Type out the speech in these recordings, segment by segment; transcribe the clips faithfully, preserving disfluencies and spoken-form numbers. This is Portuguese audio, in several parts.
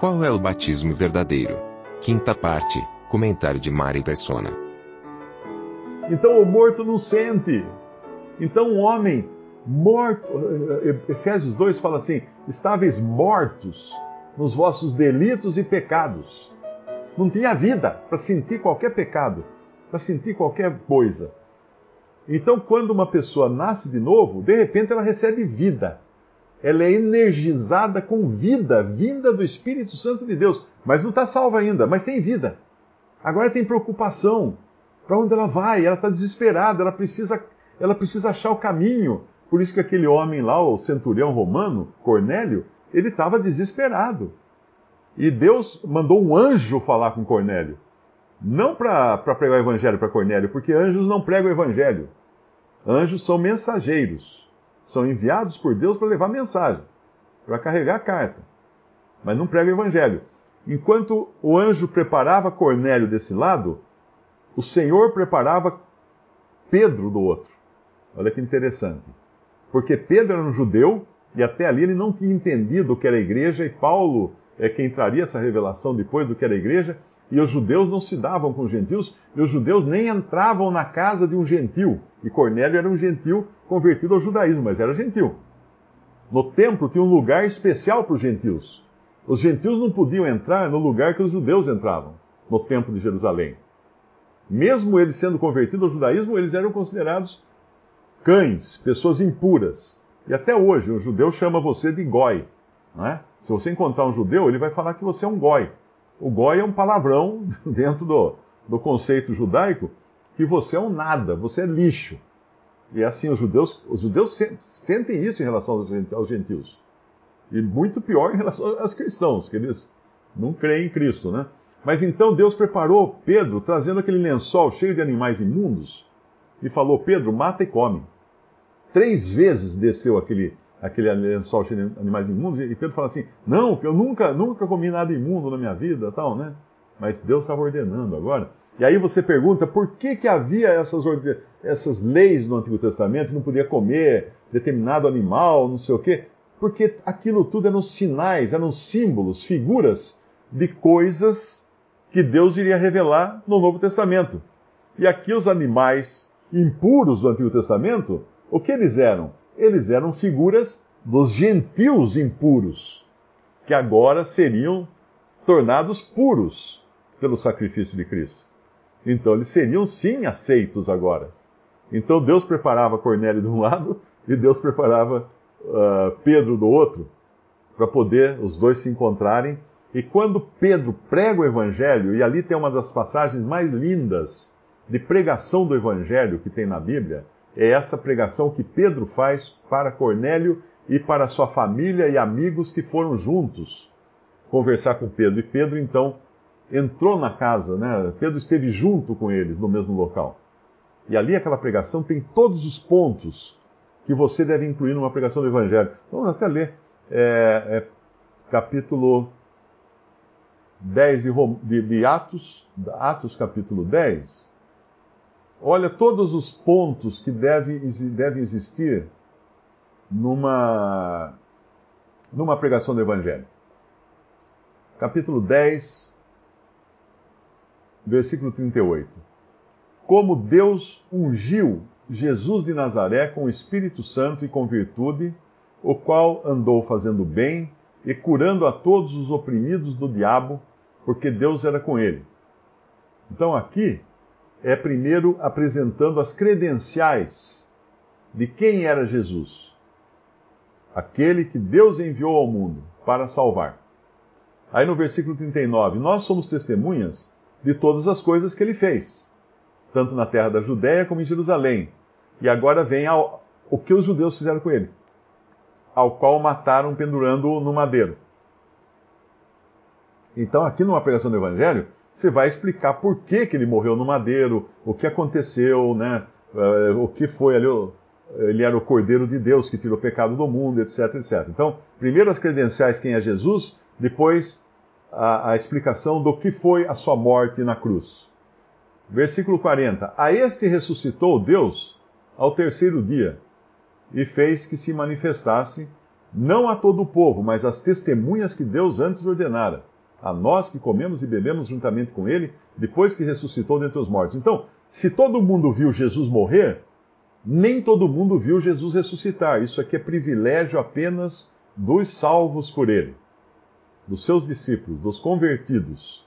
Qual é o batismo verdadeiro? Quinta parte, comentário de Mari Persona. Então o morto não sente. Então um homem morto, Efésios dois fala assim, estáveis mortos nos vossos delitos e pecados. Não tinha vida para sentir qualquer pecado, para sentir qualquer coisa. Então quando uma pessoa nasce de novo, de repente ela recebe vida. Ela é energizada com vida, vinda do Espírito Santo de Deus. Mas não está salva ainda, mas tem vida. Agora tem preocupação. Para onde ela vai? Ela está desesperada, ela precisa, ela precisa achar o caminho. Por isso que aquele homem lá, o centurião romano, Cornélio, ele estava desesperado. E Deus mandou um anjo falar com Cornélio. Não para pregar o evangelho para Cornélio, porque anjos não pregam o evangelho. Anjos são mensageiros. São enviados por Deus para levar mensagem, para carregar a carta. Mas não pregam o evangelho. Enquanto o anjo preparava Cornélio desse lado, o Senhor preparava Pedro do outro. Olha que interessante. Porque Pedro era um judeu, e até ali ele não tinha entendido o que era a igreja, e Paulo é quem traria essa revelação depois do que era a igreja, e os judeus não se davam com os gentios, e os judeus nem entravam na casa de um gentil. E Cornélio era um gentil convertido ao judaísmo, mas era gentil. No templo tinha um lugar especial para os gentios. Os gentios não podiam entrar no lugar que os judeus entravam, no templo de Jerusalém. Mesmo eles sendo convertidos ao judaísmo, eles eram considerados cães, pessoas impuras. E até hoje, o judeu chama você de goi. Não é? Se você encontrar um judeu, ele vai falar que você é um goi. O goi é um palavrão dentro do, do conceito judaico, que você é um nada, você é lixo. E assim, os judeus, os judeus sentem isso em relação aos gentios. E muito pior em relação aos cristãos, que eles não creem em Cristo, né? Mas então Deus preparou Pedro, trazendo aquele lençol cheio de animais imundos, e falou, Pedro, mata e come. Três vezes desceu aquele, aquele lençol cheio de animais imundos, e Pedro fala assim, não, que eu nunca, nunca comi nada imundo na minha vida, tal, né? Mas Deus estava ordenando agora. E aí você pergunta, por que que havia essas, essas leis no Antigo Testamento, que não podia comer determinado animal, não sei o quê? Porque aquilo tudo eram sinais, eram símbolos, figuras de coisas que Deus iria revelar no Novo Testamento. E aqui os animais impuros do Antigo Testamento, o que eles eram? Eles eram figuras dos gentios impuros, que agora seriam tornados puros pelo sacrifício de Cristo. Então eles seriam sim aceitos agora. Então Deus preparava Cornélio de um lado e Deus preparava uh, Pedro do outro, para poder os dois se encontrarem. E quando Pedro prega o Evangelho, e ali tem uma das passagens mais lindas de pregação do Evangelho que tem na Bíblia, é essa pregação que Pedro faz para Cornélio e para sua família e amigos que foram juntos conversar com Pedro. E Pedro então entrou na casa, né? Pedro esteve junto com eles no mesmo local. E ali aquela pregação tem todos os pontos que você deve incluir numa pregação do Evangelho. Vamos até ler. É, é, capítulo dez de, de, de Atos, Atos capítulo dez. Olha todos os pontos que devem deve existir numa, numa pregação do Evangelho. Capítulo dez, versículo trinta e oito. Como Deus ungiu Jesus de Nazaré com o Espírito Santo e com virtude, o qual andou fazendo bem e curando a todos os oprimidos do diabo, porque Deus era com ele. Então aqui é primeiro apresentando as credenciais de quem era Jesus. Aquele que Deus enviou ao mundo para salvar. Aí no versículo trinta e nove, nós somos testemunhas de todas as coisas que ele fez, tanto na terra da Judéia como em Jerusalém. E agora vem ao, o que os judeus fizeram com ele, ao qual mataram pendurando-o no madeiro. Então aqui numa pregação do Evangelho, você vai explicar por que, que ele morreu no madeiro, o que aconteceu, né? Uh, o que foi ali, ele era o Cordeiro de Deus que tirou o pecado do mundo, etc, etcétera. Então, primeiro as credenciais, quem é Jesus, depois a, a explicação do que foi a sua morte na cruz. Versículo quarenta. A este ressuscitou Deus ao terceiro dia, e fez que se manifestasse, não a todo o povo, mas às testemunhas que Deus antes ordenara, a nós que comemos e bebemos juntamente com ele, depois que ressuscitou dentre os mortos. Então, se todo mundo viu Jesus morrer, nem todo mundo viu Jesus ressuscitar. Isso aqui é privilégio apenas dos salvos por ele, dos seus discípulos, dos convertidos.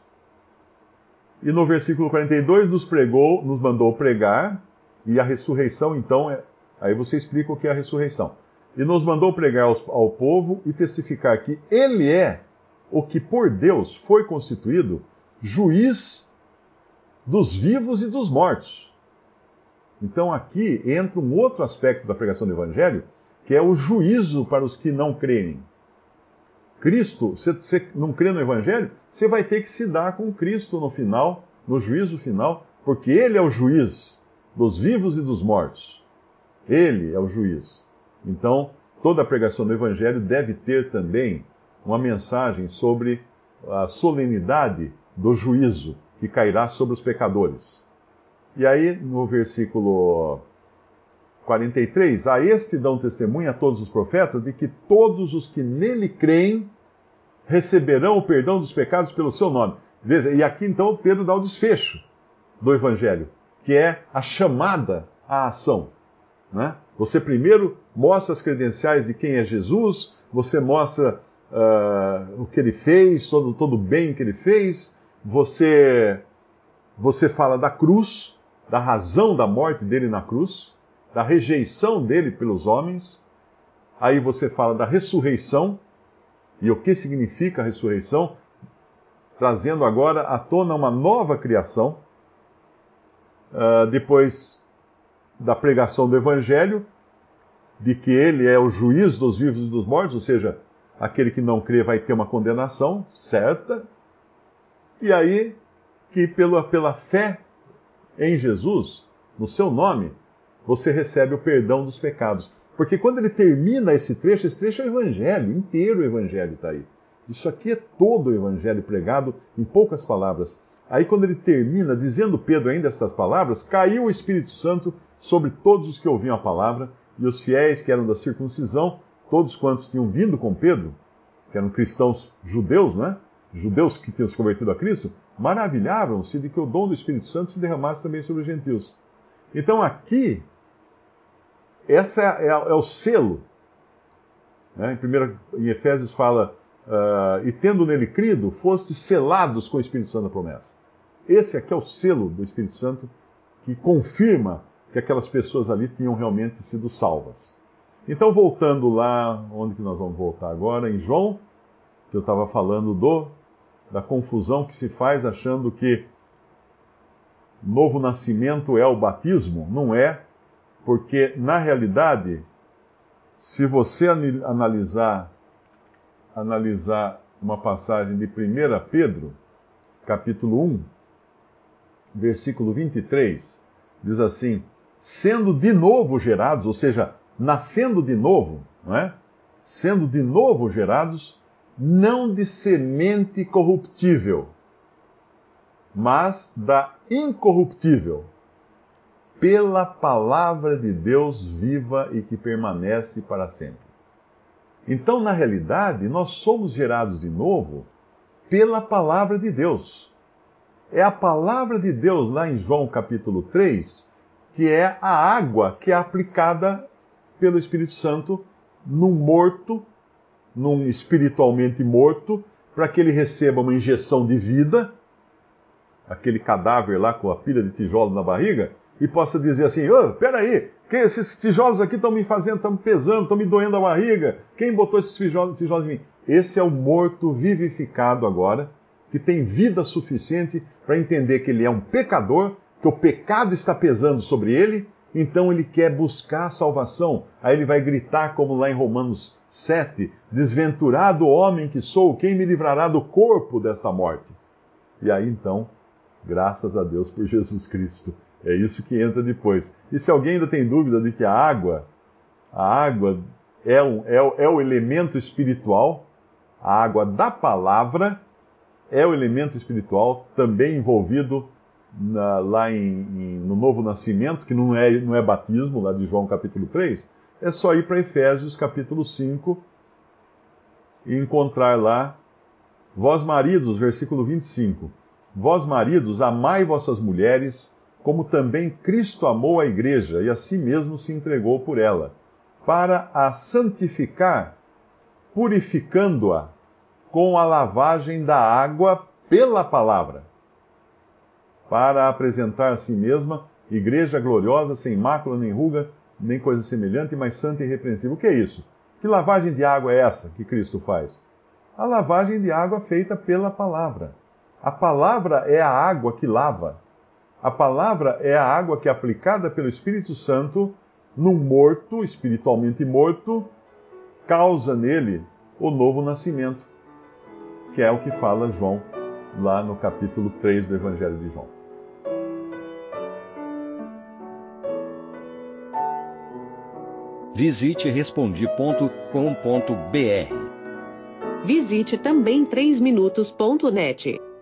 E no versículo quarenta e dois nos pregou, nos mandou pregar, e a ressurreição, então, é... aí você explica o que é a ressurreição. E nos mandou pregar aos, ao povo e testificar que ele é o que por Deus foi constituído juiz dos vivos e dos mortos. Então aqui entra um outro aspecto da pregação do Evangelho, que é o juízo para os que não creem. Cristo, se você não crê no Evangelho, você vai ter que se dar com Cristo no final, no juízo final, porque ele é o juiz dos vivos e dos mortos. Ele é o juiz. Então, toda a pregação do Evangelho deve ter também uma mensagem sobre a solenidade do juízo que cairá sobre os pecadores. E aí, no versículo quarenta e três, a este dão testemunho a todos os profetas de que todos os que nele creem receberão o perdão dos pecados pelo seu nome. Veja, e aqui então Pedro dá o desfecho do Evangelho, que é a chamada à ação. Né? Você primeiro mostra as credenciais de quem é Jesus, você mostra uh, o que ele fez, todo, todo o bem que ele fez, você, você fala da cruz, da razão da morte dele na cruz, da rejeição dele pelos homens, aí você fala da ressurreição, e o que significa a ressurreição, trazendo agora à tona uma nova criação, uh, depois da pregação do Evangelho, de que ele é o juiz dos vivos e dos mortos, ou seja, aquele que não crê vai ter uma condenação certa, e aí que pela, pela fé em Jesus, no seu nome, você recebe o perdão dos pecados. Porque quando ele termina esse trecho, esse trecho é o Evangelho, inteiro o Evangelho está aí. Isso aqui é todo o Evangelho pregado em poucas palavras. Aí quando ele termina, dizendo Pedro ainda estas palavras, caiu o Espírito Santo sobre todos os que ouviam a palavra, e os fiéis que eram da circuncisão, todos quantos tinham vindo com Pedro, que eram cristãos judeus, né? Judeus que tinham se convertido a Cristo, maravilhavam-se de que o dom do Espírito Santo se derramasse também sobre os gentios. Então aqui, essa é, é, é o selo. Né? Em, primeiro, em Efésios fala, uh, e tendo nele crido, fostes selados com o Espírito Santo da promessa. Esse aqui é o selo do Espírito Santo que confirma que aquelas pessoas ali tinham realmente sido salvas. Então, voltando lá, onde que nós vamos voltar agora? Em João, que eu estava falando do, da confusão que se faz achando que novo nascimento é o batismo. Não é, porque, na realidade, se você analisar, analisar uma passagem de primeira Pedro, capítulo um, versículo vinte e três, diz assim, sendo de novo gerados, ou seja, nascendo de novo, não é? Sendo de novo gerados, não de semente corruptível, mas da incorruptível, pela palavra de Deus viva e que permanece para sempre. Então, na realidade, nós somos gerados de novo pela palavra de Deus. É a palavra de Deus, lá em João capítulo três, que é a água que é aplicada pelo Espírito Santo num morto, num espiritualmente morto, para que ele receba uma injeção de vida, aquele cadáver lá com a pilha de tijolos na barriga, e possa dizer assim, ô, oh, peraí, que esses tijolos aqui estão me fazendo, estão me pesando, estão me doendo a barriga, quem botou esses tijolos, tijolos em mim? Esse é o morto vivificado agora, que tem vida suficiente para entender que ele é um pecador, que o pecado está pesando sobre ele, então ele quer buscar a salvação. Aí ele vai gritar, como lá em Romanos sete, desventurado homem que sou, quem me livrará do corpo dessa morte? E aí então, graças a Deus por Jesus Cristo. É isso que entra depois. E se alguém ainda tem dúvida de que a água, a água é, um, é, é o elemento espiritual, a água da palavra é o elemento espiritual também envolvido na, lá em, em, no novo nascimento, que não é, não é batismo, lá de João capítulo três, é só ir para Efésios capítulo cinco e encontrar lá Vós maridos, versículo vinte e cinco. Vós maridos, amai vossas mulheres, como também Cristo amou a igreja e a si mesmo se entregou por ela, para a santificar, purificando-a com a lavagem da água pela palavra, para apresentar a si mesma igreja gloriosa, sem mácula, nem ruga, nem coisa semelhante, mas santa e irrepreensível. O que é isso? Que lavagem de água é essa que Cristo faz? A lavagem de água feita pela palavra. A palavra é a água que lava. A palavra é a água que, aplicada pelo Espírito Santo, num morto, espiritualmente morto, causa nele o novo nascimento, que é o que fala João lá no capítulo três do Evangelho de João. Visite respondi ponto com ponto br. Visite também três minutos ponto net.